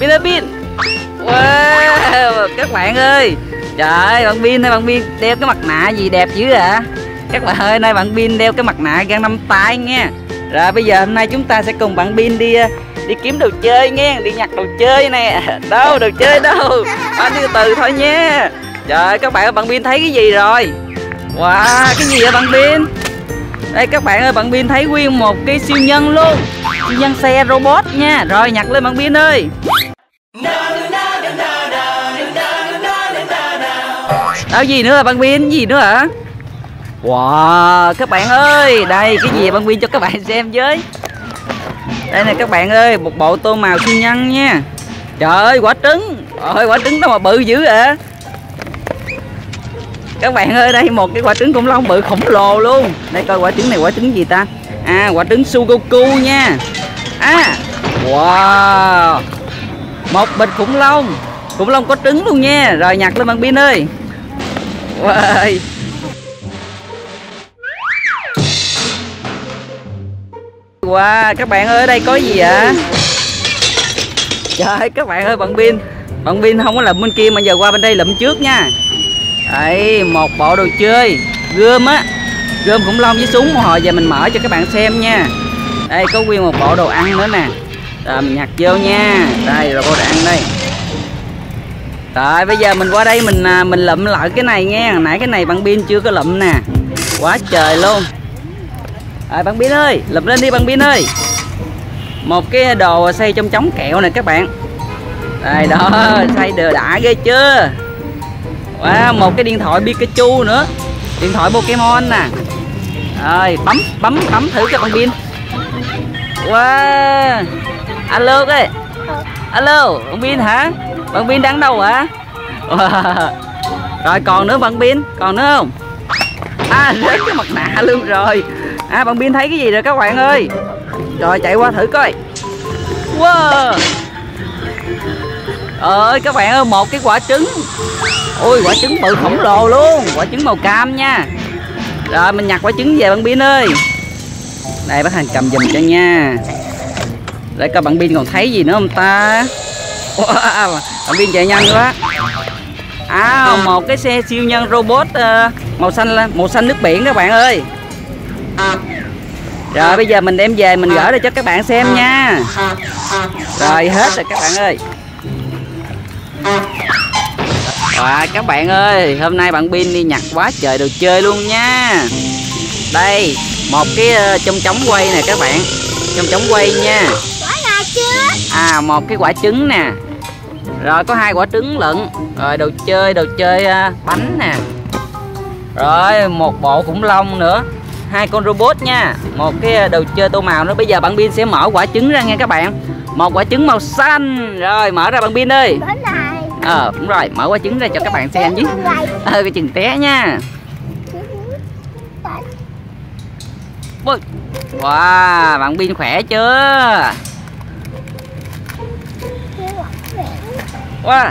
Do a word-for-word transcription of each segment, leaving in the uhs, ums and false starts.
Pin ơi Pin. Wow, các bạn ơi. Trời ơi, bạn Pin ơi, bạn Pin đeo cái mặt nạ gì đẹp dữ ạ. Các bạn ơi, nay bạn Pin đeo cái mặt nạ găng năm tay nha. Rồi bây giờ hôm nay chúng ta sẽ cùng bạn Pin đi đi kiếm đồ chơi nghe, đi nhặt đồ chơi nè. Đâu, đồ chơi đâu. À, đi từ từ thôi nha. Trời ơi, các bạn ơi, bạn Pin thấy cái gì rồi? Wow, cái gì vậy bạn Pin? Đây các bạn ơi, bạn Pin thấy nguyên một cái siêu nhân luôn. Siêu nhân xe robot nha. Rồi nhặt lên bạn Pin ơi. Đó gì nữa bạn Pin, gì nữa hả? Wow, các bạn ơi, đây cái gì bạn Pin cho các bạn xem với. Đây nè các bạn ơi, một bộ tô màu siêu nhân nha. Trời ơi, quả trứng. Ôi, quả trứng đâu mà bự dữ ạ. Các bạn ơi, đây một cái quả trứng khủng long bự khổng lồ luôn. Đây coi quả trứng này quả trứng gì ta? À, quả trứng Sugoku nha. À, wow. Một bịch khủng long. Khủng long có trứng luôn nha. Rồi nhặt lên bạn Pin ơi. Wow. Wow, các bạn ơi, ở đây có gì ạ? Trời ơi, các bạn ơi, bạn Pin Bạn Pin không có lụm bên kia mà giờ qua bên đây lụm trước nha. Đây, một bộ đồ chơi gươm á, gươm khủng long với súng. Hồi giờ mình mở cho các bạn xem nha. Đây có nguyên một bộ đồ ăn nữa nè. Rồi mình nhặt vô nha. Đây rồi bộ đồ ăn đây. Rồi bây giờ mình qua đây mình mình lụm lại cái này nghe. Nãy cái này bạn Pin chưa có lụm nè. Quá trời luôn. Rồi bạn Pin ơi, lụm lên đi bạn Pin ơi. Một cái đồ xây trong chóng kẹo nè các bạn. Đây đó, xây đồ đã ghê chưa. Wow, một cái điện thoại Pikachu nữa. Điện thoại Pokemon nè. Rồi bấm bấm bấm thử cho bạn Pin. Wow. Alo ơi. Alo, bạn Pin hả? Bạn Pin đang đâu hả? Wow. Rồi còn nữa bạn Pin, còn nữa không? À, rớt cái mặt nạ luôn rồi. À, bạn Pin thấy cái gì rồi các bạn ơi? Rồi chạy qua thử coi. Wow. Ơi các bạn ơi, một cái quả trứng. Ôi quả trứng bự khổng lồ luôn. Quả trứng màu cam nha. Rồi mình nhặt quả trứng về bạn Pin ơi. Đây bác Thành cầm giùm cho nha. Để coi bạn Pin còn thấy gì nữa không ta. Wow, bạn Pin chạy nhanh quá. À, một cái xe siêu nhân robot uh, màu xanh màu xanh nước biển các bạn ơi. Rồi bây giờ mình đem về mình gửi để cho các bạn xem nha. Rồi hết rồi các bạn ơi. Wow, các bạn ơi, hôm nay bạn Pin đi nhặt quá trời đồ chơi luôn nha. Đây, một cái trong chóng quay nè các bạn. Trong chóng quay nha. À, một cái quả trứng nè. Rồi có hai quả trứng lận. Rồi đồ chơi, đồ chơi bánh nè. Rồi một bộ khủng long nữa. Hai con robot nha. Một cái đồ chơi tô màu nữa. Bây giờ bạn Pin sẽ mở quả trứng ra nha các bạn. Một quả trứng màu xanh. Rồi mở ra bạn Pin ơi. Ờ đúng rồi, mở quả trứng ra cho các bạn xem chứ. Ờ cái chừng té nha. Wow, bạn Pin khỏe chưa? Wow.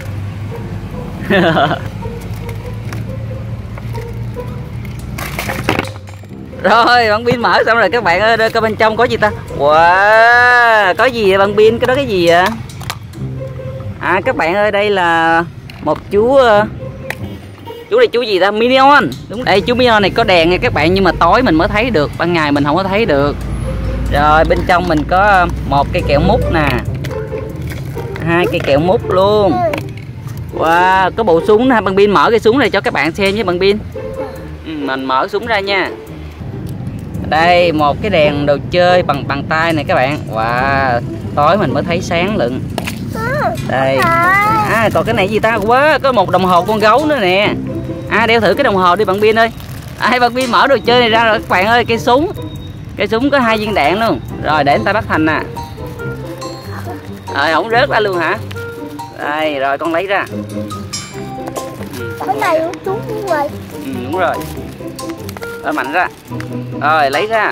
Rồi bạn Pin mở xong rồi các bạn ơi, coi bên trong có gì ta. Wow, có gì vậy bạn Pin? Cái đó cái gì vậy? À các bạn ơi, đây là một chú chú này chú gì ta? Minion. Đúng đây, chú Minion này có đèn nha các bạn, nhưng mà tối mình mới thấy được, ban ngày mình không có thấy được. Rồi bên trong mình có một cây kẹo mút nè, hai cây kẹo mút luôn. Wow, có bộ súng nè. Bạn Pin mở cái súng này cho các bạn xem với bạn Pin. Ừ, mình mở súng ra nha. Đây một cái đèn đồ chơi bằng bằng tay này các bạn. Wow, tối mình mới thấy sáng lận. Đây. À còn cái này gì ta? Quá, có một đồng hồ con gấu nữa nè. À đeo thử cái đồng hồ đi bạn Pin ơi. À bạn Pin mở đồ chơi này ra rồi các bạn ơi, cây súng. Cây súng có hai viên đạn luôn. Rồi để tay bác Thành nè. Rồi không rớt ra luôn hả? Đây rồi con lấy ra. Cái này súng đúng rồi. Ừ, đúng rồi. Rồi mạnh ra. Rồi lấy ra.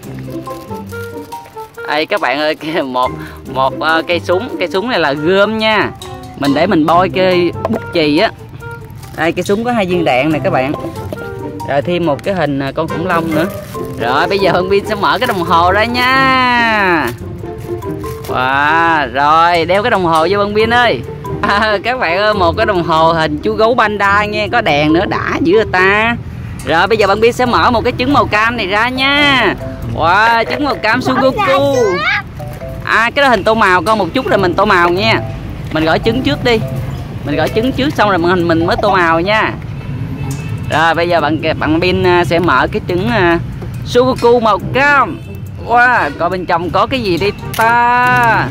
Đây các bạn ơi, một một uh, cây súng, cây súng này là gươm nha. Mình để mình bôi cái bút chì á. Đây cây súng có hai viên đạn này các bạn. Rồi thêm một cái hình con khủng long nữa. Rồi bây giờ Hương Pin sẽ mở cái đồng hồ ra nha. Wow, rồi đeo cái đồng hồ vô bạn Bin ơi. À, các bạn ơi, một cái đồng hồ hình chú gấu panda nghe, có đèn nữa, đã dữ người ta. Rồi bây giờ bạn Bin sẽ mở một cái trứng màu cam này ra nha. Wow, trứng màu cam Sudoku. À, cái đó hình tô màu, con một chút rồi mình tô màu nha. Mình gỏi trứng trước đi. Mình gỏi trứng trước xong rồi mình mình mới tô màu nha. Rồi bây giờ bạn bạn Bin sẽ mở cái trứng uh, Sudoku màu cam. Wow, coi bên trong có cái gì đi ta.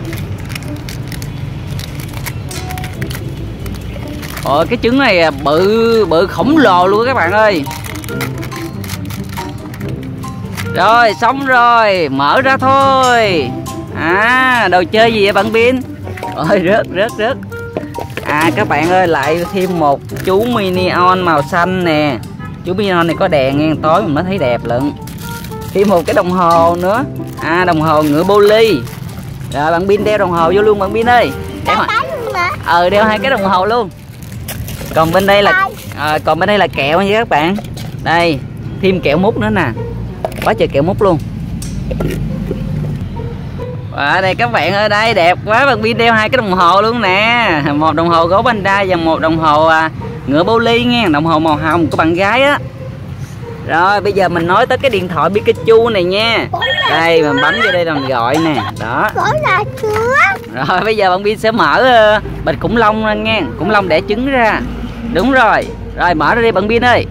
Ôi, cái trứng này bự bự khổng lồ luôn các bạn ơi. Rồi xong rồi, mở ra thôi. À, đồ chơi gì vậy bạn Bin? Ôi, rớt rớt rớt. À các bạn ơi, lại thêm một chú Minion màu xanh nè. Chú Minion này có đèn nghe, tối mình mới thấy đẹp lận. Thêm một cái đồng hồ nữa. À, đồng hồ ngựa Poly. Rồi bạn Bin đeo đồng hồ vô luôn bạn Bin ơi. Đeo Ờ đeo hai cái đồng hồ luôn. Còn bên đây là à, còn bên đây là kẹo nha các bạn. Đây, thêm kẹo mút nữa nè. Quá trời kẹo mút luôn. Ở đây các bạn ơi, đây đẹp quá, bạn Bin đeo hai cái đồng hồ luôn nè. Một đồng hồ gấu panda và một đồng hồ à, ngựa Poly nha, đồng hồ màu hồng của bạn gái á. Rồi bây giờ mình nói tới cái điện thoại Pikachu này nha. Đây mình bấm vô đây là mình gọi nè. Đó. Rồi bây giờ bạn Bin sẽ mở uh, bịch khủng long ra nha, khủng long đẻ trứng ra. Đúng rồi. Rồi mở ra đi bạn Bin ơi.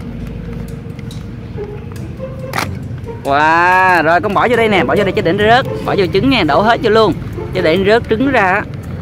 Wow, rồi con bỏ vô đây nè, bỏ vô đây cho để nó rớt, bỏ vô trứng nha, đổ hết vô luôn, cho để nó rớt trứng ra.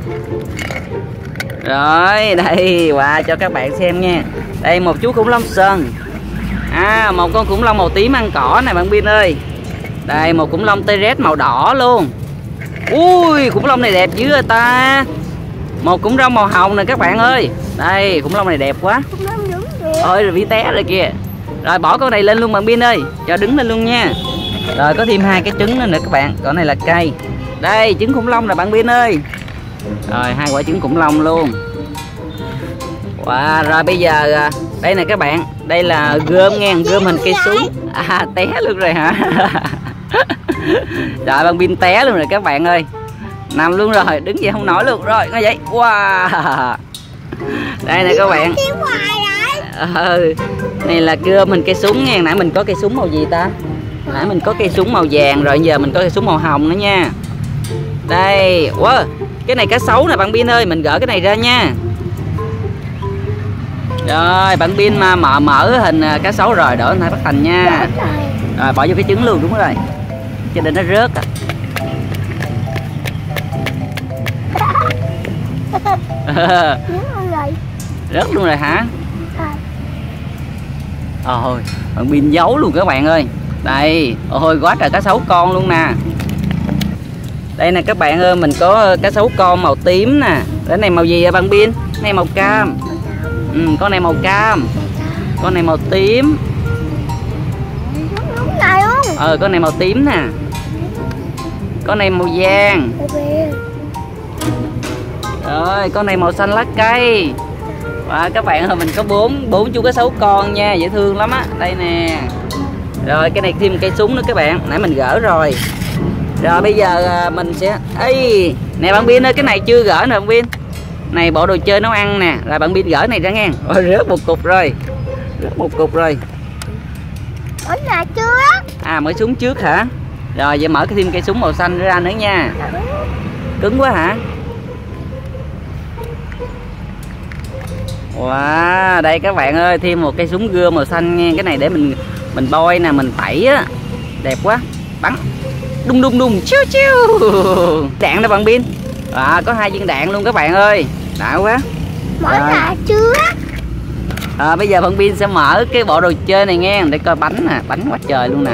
Rồi đây, wow, cho các bạn xem nha. Đây một chú khủng long sừng. À, một con khủng long màu tím ăn cỏ này bạn Bin ơi. Đây một khủng long T-Rex màu đỏ luôn. Ui, khủng long này đẹp dữ người ta. Một khủng long màu hồng nè các bạn ơi. Đây, khủng long này đẹp quá. Ôi rồi bị té rồi kìa. Rồi bỏ con này lên luôn bạn Bin ơi, cho đứng lên luôn nha. Rồi có thêm hai cái trứng nữa nè các bạn. Con này là cây. Đây trứng khủng long nè bạn Bin ơi. Rồi hai quả trứng khủng long luôn. Wow, rồi bây giờ đây nè các bạn, đây là gươm nghe, gươm hình cây súng. À té luôn rồi hả? Rồi bạn Bin té luôn rồi các bạn ơi. Nằm luôn rồi, đứng dậy không nổi luôn. Rồi nó vậy. Wow. Đây nè các bạn. Ừ, này là gươm hình cây súng nha. Nãy mình có cây súng màu gì ta? Nãy mình có cây súng màu vàng rồi, giờ mình có cây súng màu hồng nữa nha. Đây, wow, cái này cá sấu nè bạn Bin ơi, mình gỡ cái này ra nha. Rồi bạn Bin mà mở mở hình cá sấu rồi, đỡ hai bắt thành nha. Rồi bỏ vô cái trứng luôn, đúng rồi, cho nên nó rớt à. Rớt luôn rồi hả? Ôi, bạn Bin giấu luôn các bạn ơi. Đây, ôi quá trời cá sấu con luôn nè. Đây nè các bạn ơi, mình có cá sấu con màu tím nè. Cái này màu gì vậy bạn Bin? Cái này màu cam. Ừ, con này màu cam. Con này màu tím. Ờ, con này màu tím nè. Con này màu vàng. Rồi, con này màu xanh lá cây. Và các bạn ơi, mình có bốn bốn chú cá sấu con nha, dễ thương lắm á. Đây nè. Rồi cái này thêm cây súng nữa các bạn, nãy mình gỡ rồi. Rồi bây giờ mình sẽ ấy nè bạn Bin ơi, cái này chưa gỡ nè bạn Bin. Này bộ đồ chơi nấu ăn nè, rồi bạn Bin gỡ này ra nghe. Ôi rớt một cục rồi. Rớt một cục rồi. Ủa là trước. À mới súng trước hả? Rồi vậy mở cái thêm cây súng màu xanh ra nữa nha. Cứng quá hả? Wow, đây các bạn ơi, thêm một cây súng gươm màu xanh nha. Cái này để mình mình bôi nè, mình tẩy á. Đẹp quá. Bắn. Đung đung đung chiu chiu. Đạn đó bạn Bin. À, có hai viên đạn luôn các bạn ơi. Đã quá. Mở là trước. À, bây giờ bạn Bin sẽ mở cái bộ đồ chơi này nghe, để coi bánh nè, bánh quá trời luôn nè.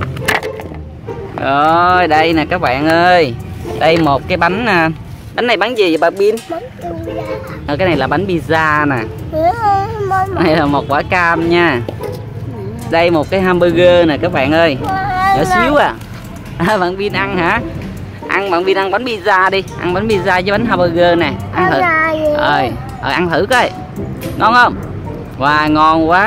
Rồi, đây nè các bạn ơi. Đây một cái bánh nè. Bánh này bánh gì vậy bạn Bin? Bánh pizza. À, cái này là bánh pizza nè. Đây là một quả cam nha. Đây một cái hamburger nè các bạn ơi. Nhỏ xíu à. À bạn Bin ăn hả? Ăn bạn Bin ăn bánh pizza đi, ăn bánh pizza với bánh hamburger nè, ăn thử. Ơi, ờ, ăn thử coi. Ngon không? Wow, ngon quá.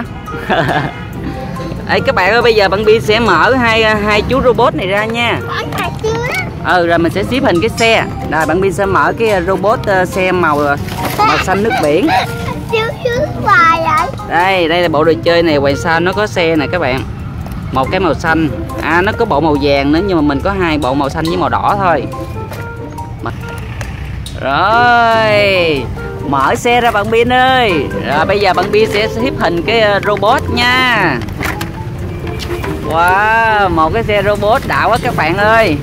Đây các bạn ơi, bây giờ bạn Bin sẽ mở hai hai chú robot này ra nha. Ừ, rồi mình sẽ xếp hình cái xe. Rồi bạn Bin sẽ mở cái robot xe màu màu xanh nước biển. Xíu xíu hoài vậy. Đây, đây là bộ đồ chơi này, ngoài sau nó có xe này các bạn. Một cái màu xanh, à nó có bộ màu vàng nữa nhưng mà mình có hai bộ màu xanh với màu đỏ thôi. Rồi, mở xe ra bạn Bin ơi. Rồi bây giờ bạn Bin sẽ xếp hình cái robot nha. Wow, một cái xe robot đã quá các bạn ơi.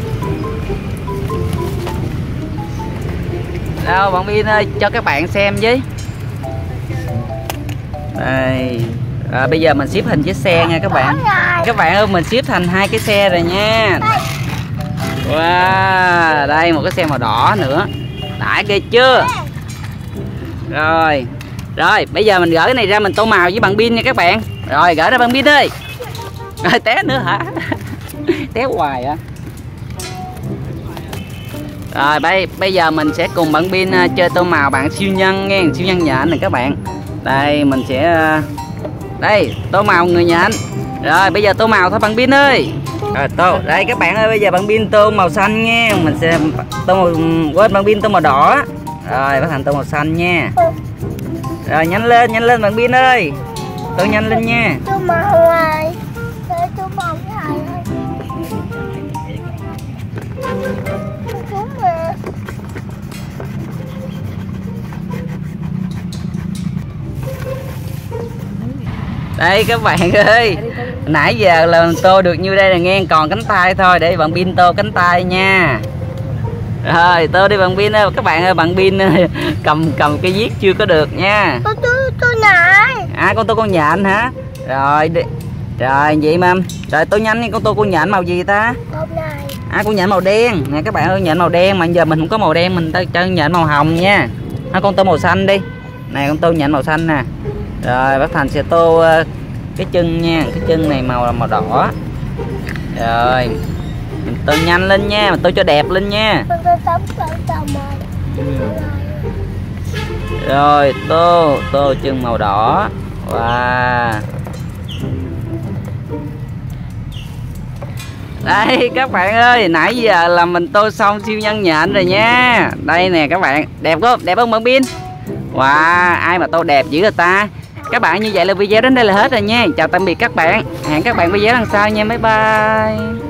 Đâu bạn Bin ơi, cho các bạn xem với. Đây. Rồi bây giờ mình xếp hình chiếc xe nha các bạn. Các bạn ơi, mình xếp thành hai cái xe rồi nha. Wow, đây một cái xe màu đỏ nữa. Đã ghê chưa? Rồi. Rồi, bây giờ mình gỡ cái này ra mình tô màu với bạn Bin nha các bạn. Rồi, gỡ ra bạn Bin ơi. Rồi, té nữa hả? Té hoài hả? Rồi, bây, bây giờ mình sẽ cùng bạn Bin uh, chơi tô màu bạn siêu nhân nghe, siêu nhân nhện này các bạn. Đây, mình sẽ... Uh, đây, tô màu người nhện. Rồi, bây giờ tô màu thôi bạn Bin ơi. Rồi, tô. Đây các bạn ơi, bây giờ bạn Bin tô màu xanh nha. Mình sẽ tô màu... quên bạn Bin tô màu đỏ. Rồi, bắt thành tô màu xanh nha. Rồi, nhanh lên, nhanh lên bạn Bin ơi. Tô nhanh lên nha. Tô màu này. Tô màu này. Đây các bạn ơi, nãy giờ là mình tô được như đây là nghe, còn cánh tay thôi, để bạn Bin tô cánh tay nha. Rồi tô đi bạn Bin ơi, các bạn ơi, bạn Bin cầm cầm cái viết chưa có được nha. Con tô tô nhện. À con tô con nhện hả? Rồi đi. Rồi vậy mà. Rồi tô nhanh đi, con tô con nhện màu gì ta? Màu này. À con nhện màu đen. Nè các bạn ơi, nhện màu đen mà giờ mình không có màu đen, mình cho nhện màu hồng nha. À, con tô màu xanh đi. Này con tô nhện màu xanh nè. Rồi bác Thành sẽ tô uh, cái chân nha, cái chân này màu là màu đỏ. Rồi mình tô nhanh lên nha, mình tô cho đẹp lên nha. Rồi tô tô chân màu đỏ. Wow. Đây các bạn ơi, nãy giờ là mình tô xong siêu nhân nhện rồi nha. Đây nè các bạn, đẹp không? Đẹp không bạn Bin? Wow, ai mà tô đẹp dữ người ta. Các bạn, như vậy là video đến đây là hết rồi nha. Chào tạm biệt các bạn. Hẹn các bạn video lần sau nha. Bye bye.